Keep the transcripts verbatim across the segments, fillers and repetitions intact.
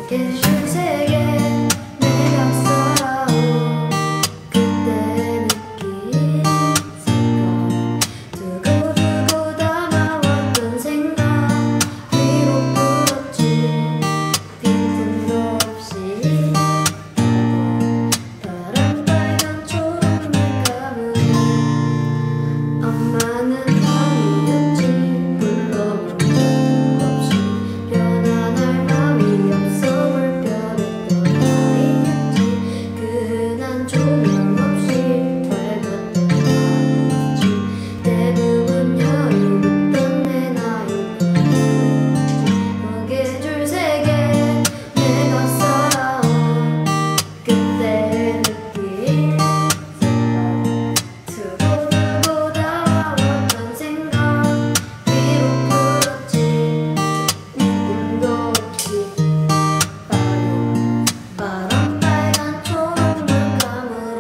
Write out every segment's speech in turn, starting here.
계절 세계 내가 살아온 그때 느낀 생각 두고두고 담아왔던 생각 위로 불었지 빈틈도 없이 파란 빨간 초록물 감으로 엄마는 아니었지 불러본 적도 없이 변한 할머니 없어 불편했던 아이였지 그 흔한 조명 없이 밝았던 밤이었지 대부분 여유했던 내 나이가 어 계절 세계 내가 살아온 그때 느낀 생각 두고두고 담아왔던 생각 위로 불었지 빈틈도 없이 파란 빨간 초록물 감으로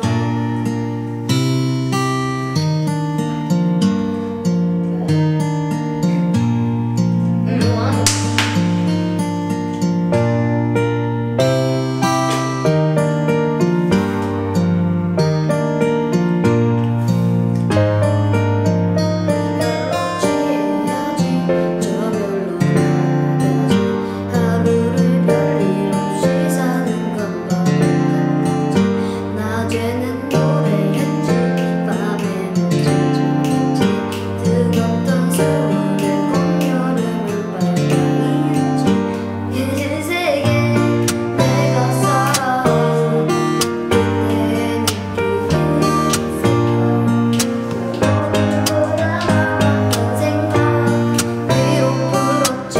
취해야지 저별로 나가지 하루를 별일 없이 사는 건 반복하지 낮에는 노래했지 밤에는 춤췄지 뜨겁던 수월의 봄여름은 빨강이었지 계절 세계 내가 살아온 그때 느낀 생각 두고두고 담아왔던 생각 위로 불었지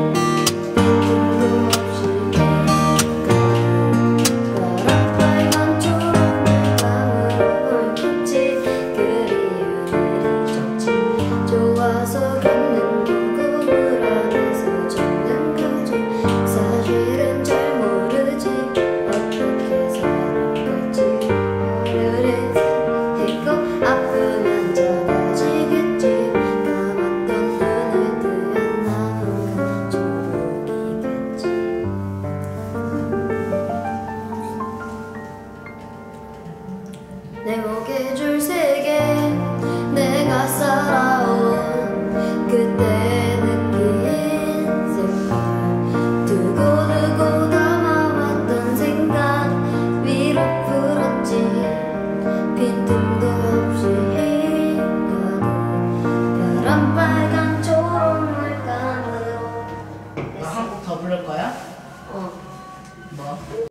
빈틈도 없이 파란 빨간 초록물 감으로 얽혔지 그리움을 잊었지 좋아서 겪는 두고 불안해서 적는 거지 사실은 잘 모르지 어떻게 살아갈지 오늘은 있고 아프면 작아지겠지 감았던 눈을 뜨면 나무가 초록이겠지 내 목에 줄 세계 내가 살아온 그때 느낀 생각 두고두고 담아왔던 생각 위로 불었지 빈틈도 없이 가도 파란 빨간 초록물 감으로 나 한 곡 더 부를 거야? 어 뭐?